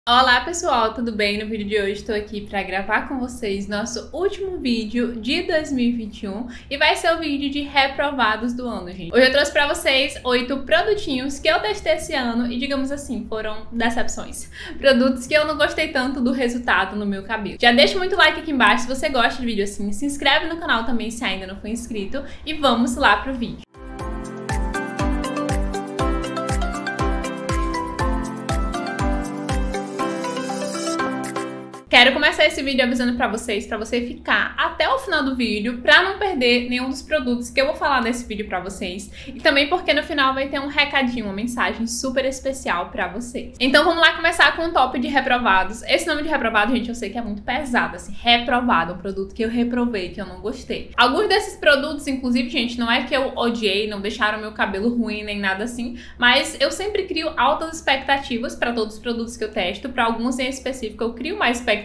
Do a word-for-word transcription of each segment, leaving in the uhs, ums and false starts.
Olá pessoal, tudo bem? No vídeo de hoje estou aqui para gravar com vocês nosso último vídeo de dois mil e vinte e um e vai ser o vídeo de reprovados do ano, gente. Hoje eu trouxe para vocês oito produtinhos que eu testei esse ano e, digamos assim, foram decepções. Produtos que eu não gostei tanto do resultado no meu cabelo. Já deixa muito like aqui embaixo se você gosta de vídeo assim, se inscreve no canal também se ainda não for inscrito e vamos lá pro vídeo. Quero começar esse vídeo avisando pra vocês, pra você ficar até o final do vídeo, pra não perder nenhum dos produtos que eu vou falar nesse vídeo pra vocês. E também porque no final vai ter um recadinho, uma mensagem super especial pra vocês. Então vamos lá começar com o top de reprovados. Esse nome de reprovado, gente, eu sei que é muito pesado, assim, reprovado, um produto que eu reprovei, que eu não gostei. Alguns desses produtos, inclusive, gente, não é que eu odiei, não deixaram meu cabelo ruim nem nada assim, mas eu sempre crio altas expectativas pra todos os produtos que eu testo, pra alguns em específico eu crio mais expectativas.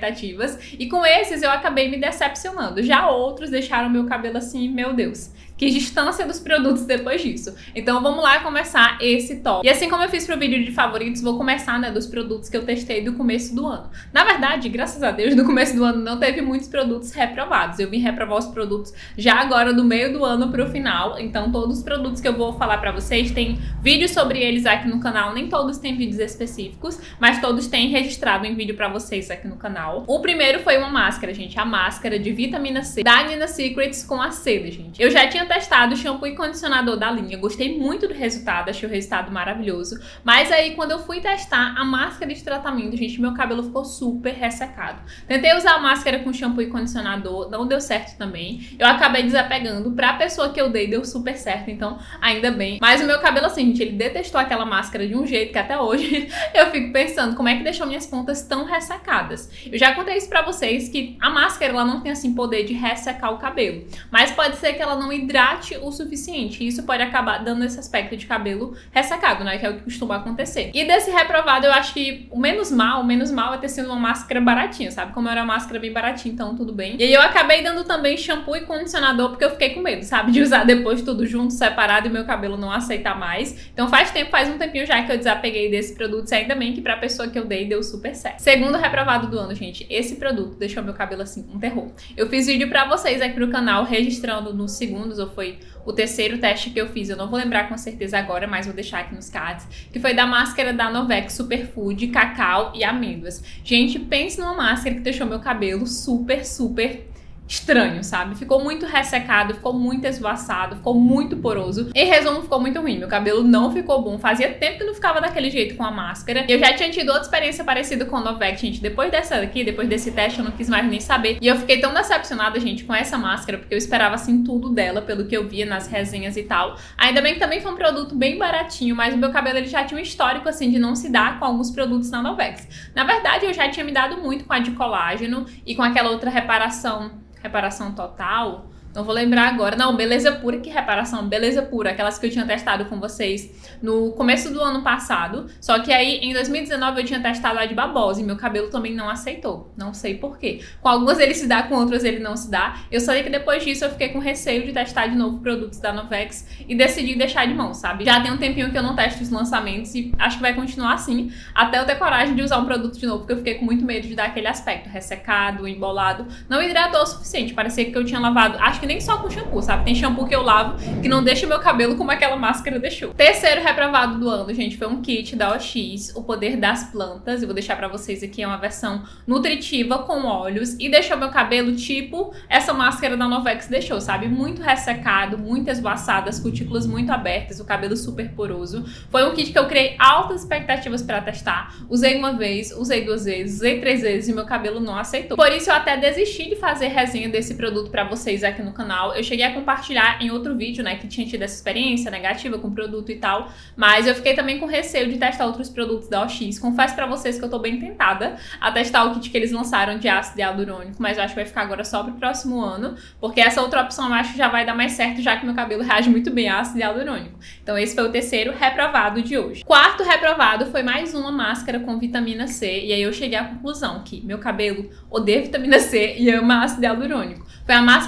E com esses eu acabei me decepcionando. Já outros deixaram meu cabelo assim, meu Deus, que distância dos produtos depois disso. Então vamos lá começar esse top. E assim como eu fiz pro vídeo de favoritos, vou começar, né, dos produtos que eu testei do começo do ano. Na verdade, graças a Deus, no começo do ano não teve muitos produtos reprovados. Eu vim reprovar os produtos já agora do meio do ano pro final. Então todos os produtos que eu vou falar pra vocês, tem vídeos sobre eles aqui no canal. Nem todos têm vídeos específicos, mas todos têm registrado em vídeo pra vocês aqui no canal. O primeiro foi uma máscara, gente. A máscara de vitamina C da Nina Secrets com a seda, gente. Eu já tinha testado o shampoo e condicionador da linha, gostei muito do resultado, achei o resultado maravilhoso, mas aí quando eu fui testar a máscara de tratamento, gente, meu cabelo ficou super ressecado. Tentei usar a máscara com shampoo e condicionador, não deu certo também, eu acabei desapegando, pra pessoa que eu dei deu super certo, então ainda bem, mas o meu cabelo assim, gente, ele detestou aquela máscara de um jeito que até hoje eu fico pensando como é que deixou minhas pontas tão ressecadas. Eu já contei isso pra vocês, que a máscara ela não tem assim poder de ressecar o cabelo, mas pode ser que ela não hidrate o suficiente, e isso pode acabar dando esse aspecto de cabelo ressecado, né, que é o que costuma acontecer. E desse reprovado eu acho que o menos mal, o menos mal é ter sido uma máscara baratinha, sabe, como era uma máscara bem baratinha, então tudo bem. E aí eu acabei dando também shampoo e condicionador, porque eu fiquei com medo, sabe, de usar depois tudo junto, separado, e meu cabelo não aceitar mais. Então faz tempo, faz um tempinho já que eu desapeguei desse produto, e ainda bem que pra pessoa que eu dei deu super certo. Segundo reprovado do ano, gente, esse produto deixou meu cabelo assim um terror. Eu fiz vídeo pra vocês aqui no canal registrando nos segundos, ou foi o terceiro teste que eu fiz, eu não vou lembrar com certeza agora, mas vou deixar aqui nos cards, que foi da máscara da Novex Superfood, cacau e amêndoas. Gente, pense numa máscara que deixou meu cabelo super, super estranho, sabe? Ficou muito ressecado, ficou muito esvoaçado, ficou muito poroso. Em resumo, ficou muito ruim. Meu cabelo não ficou bom. Fazia tempo que não ficava daquele jeito com a máscara. Eu já tinha tido outra experiência parecida com a Novex, gente. Depois dessa daqui, depois desse teste, eu não quis mais nem saber. E eu fiquei tão decepcionada, gente, com essa máscara, porque eu esperava, assim, tudo dela, pelo que eu via nas resenhas e tal. Ainda bem que também foi um produto bem baratinho, mas o meu cabelo, ele já tinha um histórico, assim, de não se dar com alguns produtos da Novex. Na verdade, eu já tinha me dado muito com a de colágeno e com aquela outra reparação reparação total, não vou lembrar agora, não, Beleza Pura, que reparação, Beleza Pura, aquelas que eu tinha testado com vocês no começo do ano passado, só que aí em dois mil e dezenove eu tinha testado a de babosa e meu cabelo também não aceitou, não sei porquê. Com algumas ele se dá, com outras ele não se dá. Eu sei que depois disso eu fiquei com receio de testar de novo produtos da Novex e decidi deixar de mão, sabe? Já tem um tempinho que eu não testo os lançamentos e acho que vai continuar assim, até eu ter coragem de usar um produto de novo, porque eu fiquei com muito medo de dar aquele aspecto ressecado, embolado, não hidratou o suficiente, parecia que eu tinha lavado, acho que nem só com shampoo, sabe? Tem shampoo que eu lavo que não deixa meu cabelo como aquela máscara deixou. Terceiro reprovado do ano, gente, foi um kit da O X, O Poder das Plantas. Eu vou deixar pra vocês aqui, é uma versão nutritiva com óleos e deixou meu cabelo tipo essa máscara da Novex deixou, sabe? Muito ressecado, muito esvoaçado, as cutículas muito abertas, o cabelo super poroso. Foi um kit que eu criei altas expectativas pra testar. Usei uma vez, usei duas vezes, usei três vezes e meu cabelo não aceitou. Por isso eu até desisti de fazer resenha desse produto pra vocês aqui no canal. Eu cheguei a compartilhar em outro vídeo, né, que tinha tido essa experiência negativa com o produto e tal, mas eu fiquei também com receio de testar outros produtos da O X. Confesso pra vocês que eu tô bem tentada a testar o kit que eles lançaram de ácido hialurônico, mas eu acho que vai ficar agora só pro próximo ano, porque essa outra opção eu acho que já vai dar mais certo, já que meu cabelo reage muito bem a ácido hialurônico. Então esse foi o terceiro reprovado de hoje. Quarto reprovado foi mais uma máscara com vitamina C, e aí eu cheguei à conclusão que meu cabelo odeia vitamina C e ama ácido hialurônico. Foi a máscara de vitamina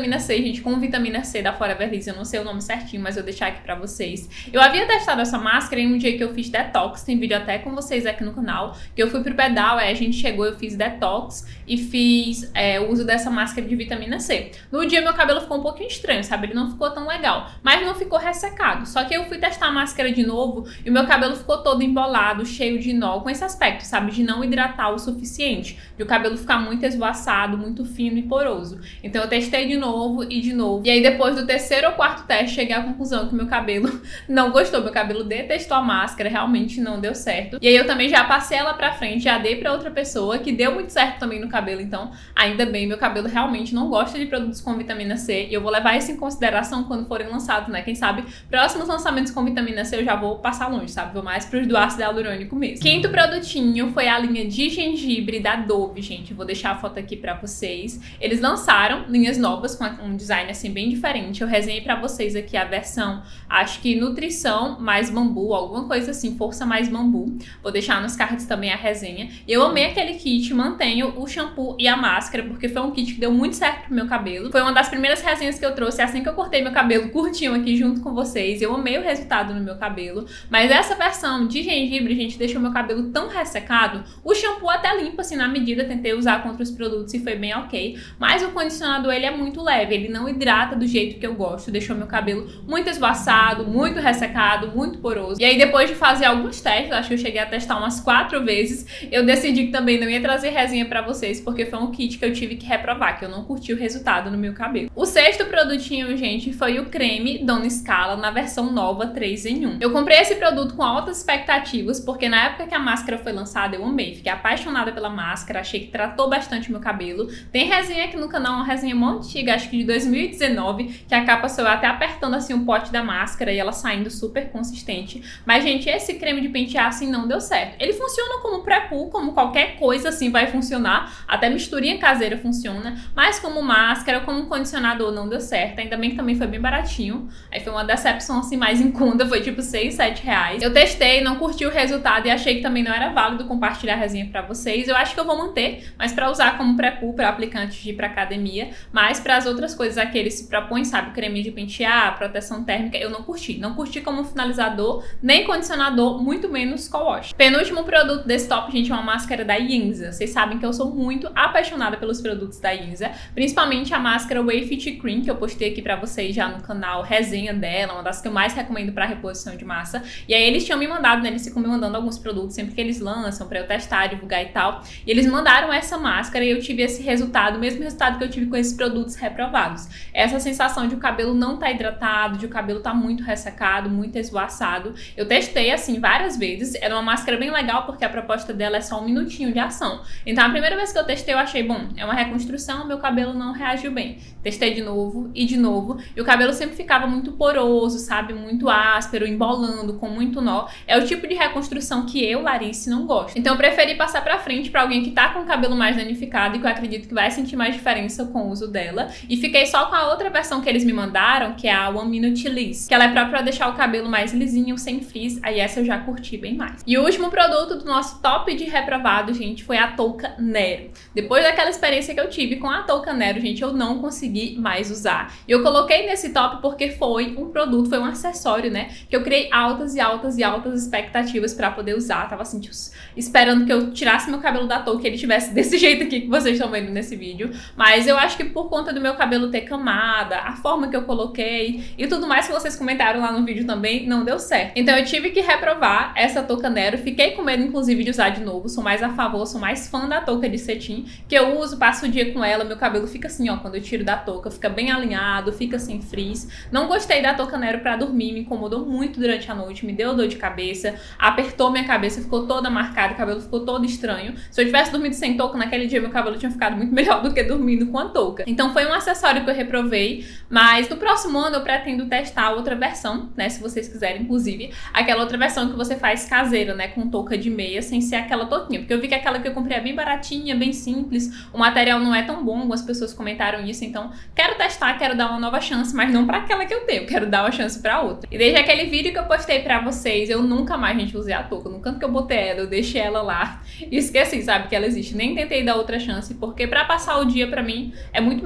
vitamina C, gente, com vitamina C da Forever Liss, eu não sei o nome certinho, mas eu vou deixar aqui pra vocês. Eu havia testado essa máscara em um dia que eu fiz detox, tem vídeo até com vocês aqui no canal, que eu fui pro pedal, aí a gente chegou, eu fiz detox e fiz é, o uso dessa máscara de vitamina C. No dia meu cabelo ficou um pouquinho estranho, sabe? Ele não ficou tão legal, mas não ficou ressecado. Só que eu fui testar a máscara de novo e o meu cabelo ficou todo embolado, cheio de nó, com esse aspecto, sabe? De não hidratar o suficiente, de o cabelo ficar muito esvoaçado, muito fino e poroso. Então eu testei de novo e de novo. E aí depois do terceiro ou quarto teste, cheguei à conclusão que meu cabelo não gostou. Meu cabelo detestou a máscara, realmente não deu certo. E aí eu também já passei ela pra frente, já dei pra outra pessoa, que deu muito certo também no cabelo. Então, ainda bem, meu cabelo realmente não gosta de produtos com vitamina C. E eu vou levar isso em consideração quando forem lançados, né? Quem sabe, próximos lançamentos com vitamina C eu já vou passar longe, sabe? Vou mais pros do ácido hialurônico mesmo. Quinto produtinho foi a linha de gengibre da Dove, gente. Eu vou deixar a foto aqui pra vocês. Eles lançaram linhas novas com um design assim bem diferente. Eu resenhei pra vocês aqui a versão, acho que nutrição mais bambu, alguma coisa assim, força mais bambu. Vou deixar nos cards também a resenha. E eu amei aquele kit, mantenho o shampoo e a máscara, porque foi um kit que deu muito certo pro meu cabelo. Foi uma das primeiras resenhas que eu trouxe assim que eu cortei meu cabelo curtinho aqui junto com vocês. Eu amei o resultado no meu cabelo. Mas essa versão de gengibre, gente, deixou meu cabelo tão ressecado. O shampoo até limpa assim na medida, tentei usar com outros produtos e foi bem ok. Mas o condicionador, ele é muito leve, ele não hidrata do jeito que eu gosto. Deixou meu cabelo muito esvoaçado, muito ressecado, muito poroso. E aí depois de fazer alguns testes, acho que eu cheguei a testar umas quatro vezes, eu decidi que também não ia trazer resenha pra vocês, porque foi um kit que eu tive que reprovar, que eu não curti o resultado no meu cabelo. O sexto produtinho, gente, foi o creme Donna Scala na versão nova três em um. Eu comprei esse produto com altas expectativas, porque na época que a máscara foi lançada eu amei, fiquei apaixonada pela máscara, achei que tratou bastante o meu cabelo. Tem resenha aqui no canal, uma resenha muito antiga, acho que de dois mil e dezenove, que a capa sou eu até apertando assim o pote da máscara e ela saindo super consistente. Mas, gente, esse creme de pentear assim não deu certo. Ele funciona como pré-poo, como qualquer coisa assim vai funcionar, até misturinha caseira funciona, mas como máscara, como condicionador não deu certo, ainda bem que também foi bem baratinho. Aí foi uma decepção assim mais em conta, foi tipo seis, sete reais. Eu testei, não curti o resultado e achei que também não era válido compartilhar a resenha pra vocês. Eu acho que eu vou manter, mas pra usar como pré-poo, pra aplicar antes de ir pra academia, mas para as outras coisas aqui eles se propõem, sabe, creme de pentear, proteção térmica, eu não curti. Não curti como finalizador, nem condicionador, muito menos co-wash. Penúltimo produto desse top, gente, é uma máscara da Yinza. Vocês sabem que eu sou muito apaixonada pelos produtos da Yinza, principalmente a máscara Way Fit Cream, que eu postei aqui pra vocês já no canal, resenha dela, uma das que eu mais recomendo pra reposição de massa. E aí eles tinham me mandado, né, eles ficam me mandando alguns produtos sempre que eles lançam pra eu testar, divulgar e tal. E eles mandaram essa máscara e eu tive esse resultado, o mesmo resultado que eu tive com esses produtos reprovados. Essa sensação de o cabelo não tá hidratado, de o cabelo tá muito ressecado, muito esvoaçado. Eu testei assim várias vezes, era uma máscara bem legal porque a proposta dela é só um minutinho de ação. Então a primeira vez que eu testei eu achei, bom, é uma reconstrução, meu cabelo não reagiu bem. Testei de novo e de novo e o cabelo sempre ficava muito poroso, sabe, muito áspero, embolando, com muito nó. É o tipo de reconstrução que eu, Larice, não gosto. Então eu preferi passar pra frente pra alguém que tá com o cabelo mais danificado e que eu acredito que vai sentir mais diferença com o uso dela. E fiquei só com a outra versão que eles me mandaram, que é a One Minute Liss, que ela é própria pra deixar o cabelo mais lisinho, sem frizz. Aí essa eu já curti bem mais. E o último produto do nosso top de reprovado, gente, foi a touca Nero. Depois daquela experiência que eu tive com a touca Nero, gente, eu não consegui mais usar. E eu coloquei nesse top porque foi um produto, foi um acessório, né, que eu criei altas e altas e altas expectativas pra poder usar. Tava assim, tipo, esperando que eu tirasse meu cabelo da touca e ele tivesse desse jeito aqui que vocês estão vendo nesse vídeo. Mas eu acho que por conta do meu cabelo ter camada, a forma que eu coloquei e tudo mais que vocês comentaram lá no vídeo também, não deu certo. Então eu tive que reprovar essa touca Nero. Fiquei com medo, inclusive, de usar de novo. Sou mais a favor, sou mais fã da touca de cetim, que eu uso, passo o dia com ela, meu cabelo fica assim, ó, quando eu tiro da touca, fica bem alinhado, fica sem frizz. Não gostei da touca Nero pra dormir, me incomodou muito durante a noite, me deu dor de cabeça, apertou minha cabeça, ficou toda marcada, o cabelo ficou todo estranho. Se eu tivesse dormido sem touca naquele dia, meu cabelo tinha ficado muito melhor do que dormindo com a touca. Então foi um acessório que eu reprovei, mas no próximo ano eu pretendo testar outra versão, né, se vocês quiserem, inclusive, aquela outra versão que você faz caseira, né, com touca de meia, sem ser aquela touquinha, porque eu vi que aquela que eu comprei é bem baratinha, bem simples, o material não é tão bom, algumas pessoas comentaram isso, então quero testar, quero dar uma nova chance, mas não pra aquela que eu tenho, quero dar uma chance pra outra. E desde aquele vídeo que eu postei pra vocês, eu nunca mais, gente, usei a touca, no canto que eu botei ela, eu deixei ela lá e esqueci, sabe, que ela existe, nem tentei dar outra chance, porque pra passar o dia pra mim é muito melhor a touca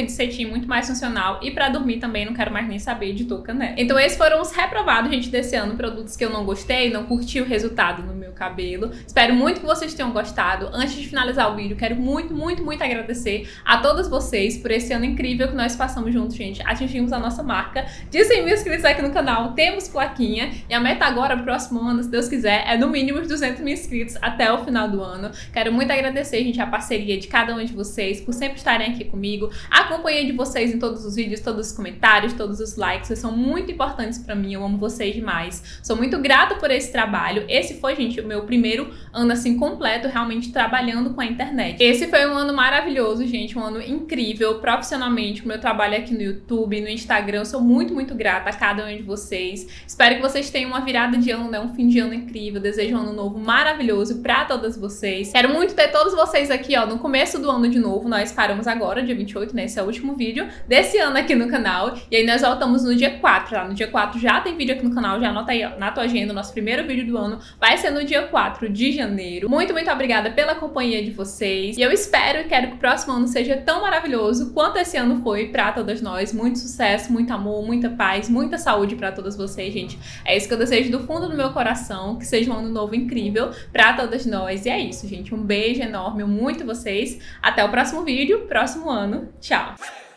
fofa e de cetim, muito mais funcional. E pra dormir também não quero mais nem saber de touca, né? Então esses foram os reprovados, gente, desse ano. Produtos que eu não gostei, não curti o resultado no meu cabelo. Espero muito que vocês tenham gostado. Antes de finalizar o vídeo, quero muito, muito, muito agradecer a todos vocês por esse ano incrível que nós passamos juntos, gente. Atingimos a nossa marca de cem mil inscritos aqui no canal. Temos plaquinha. E a meta agora, pro próximo ano, se Deus quiser, é no mínimo os duzentos mil inscritos até o final do ano. Quero muito agradecer, gente, a parceria de cada um de vocês por sempre estarem aqui comigo. A companhia de vocês em todos os vídeos, todos os comentários, todos os likes. Vocês são muito importantes pra mim. Eu amo vocês demais. Sou muito grata por esse trabalho. Esse foi, gente, o meu primeiro ano assim completo realmente trabalhando com a internet. Esse foi um ano maravilhoso, gente, um ano incrível profissionalmente, o meu trabalho aqui no YouTube, no Instagram. Eu sou muito, muito grata a cada um de vocês. Espero que vocês tenham uma virada de ano, né, um fim de ano incrível. Desejo um ano novo maravilhoso pra todas vocês. Quero muito ter todos vocês aqui, ó, no começo do ano de novo. Nós paramos agora, dia vinte e oito, né, esse é o último vídeo desse ano aqui no canal. E aí nós voltamos no dia quatro, tá? No dia quatro já tem vídeo aqui no canal, já anota aí, ó, na tua agenda, o nosso primeiro vídeo do ano vai ser no dia quatro de janeiro. Muito, muito obrigada pela companhia de vocês. E eu espero e quero que o próximo ano seja tão maravilhoso quanto esse ano foi pra todas nós. Muito sucesso, muito amor, muita paz, muita saúde pra todas vocês, gente. É isso que eu desejo do fundo do meu coração, que seja um ano novo incrível pra todas nós. E é isso, gente. Um beijo enorme, muito vocês. Até o próximo vídeo, próximo ano. Tchau!